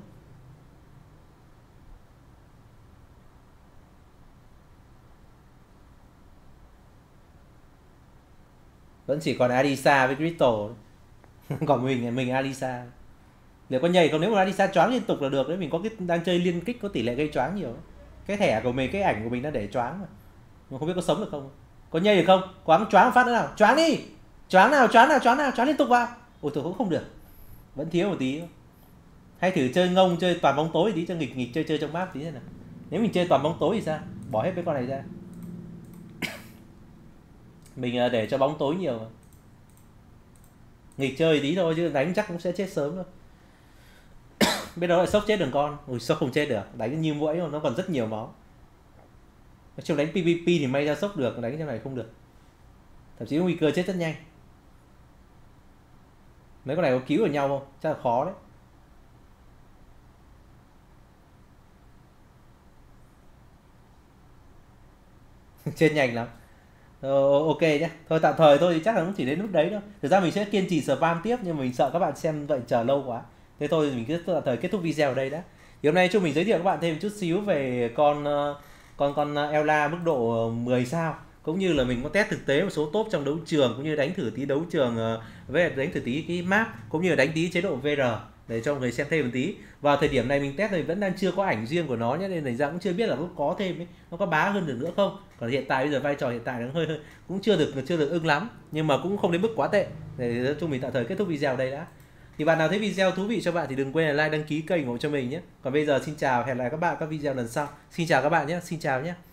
Vẫn chỉ còn Alisa với Crystal. Còn mình Alisa. Liệu có nhảy không? Nếu mà Alisa choáng liên tục là được đấy. Mình có cái đang chơi liên kích có tỷ lệ gây choáng nhiều. Cái thẻ của mình, cái ảnh của mình nó để choáng mà. Mà không biết có sống được không. Có nhảy được không? Quáng choáng một phát nữa nào. Choáng đi. Choáng nào, choáng liên tục vào. Ôi tôi cũng không được. Vẫn thiếu một tí. Hay thử chơi ngông, chơi toàn bóng tối tí cho nghịch chơi trong map tí thế nào. Nếu mình chơi toàn bóng tối thì sao? Bỏ hết cái con này ra. Mình để cho bóng tối nhiều mà. nghịch chơi tí thôi chứ đánh chắc cũng sẽ chết sớm thôi. Biết đâu lại sốc chết đường con. Ui sốc không chết được, đánh như muỗi nó còn rất nhiều máu. Nói chung đánh PVP thì may ra sốc được, đánh trong này không được. Thậm chí nguy cơ chết rất nhanh. Mấy con này có cứu ở nhau không? Chắc là khó đấy. Chết nhanh lắm. Ok nhé. Thôi tạm thời thôi thì chắc là cũng chỉ đến lúc đấy thôi. Thực ra mình sẽ kiên trì spam tiếp nhưng mà mình sợ các bạn xem vậy chờ lâu quá. Thế thôi thì mình cứ tạm thời kết thúc video ở đây đã. Thì hôm nay cho mình giới thiệu các bạn thêm một chút xíu về con Ela mức độ 10 sao, cũng như là mình có test thực tế một số top trong đấu trường, cũng như đánh thử tí đấu trường với đánh thử tí cái map, cũng như đánh tí chế độ VR để cho người xem thêm một tí. Vào thời điểm này mình test thì vẫn đang chưa có ảnh riêng của nó nhé, nên thành ra cũng chưa biết là có thêm ấy, nó có bá hơn được nữa không. Còn hiện tại bây giờ vai trò hiện tại nó hơi cũng chưa được ưng lắm, nhưng mà cũng không đến mức quá tệ. Để chúng mình tạm thời kết thúc video ở đây đã. Thì bạn nào thấy video thú vị cho bạn thì đừng quên là like, đăng ký kênh ủng hộ cho mình nhé. Còn bây giờ xin chào, hẹn lại các bạn các video lần sau. Xin chào các bạn nhé, xin chào nhé.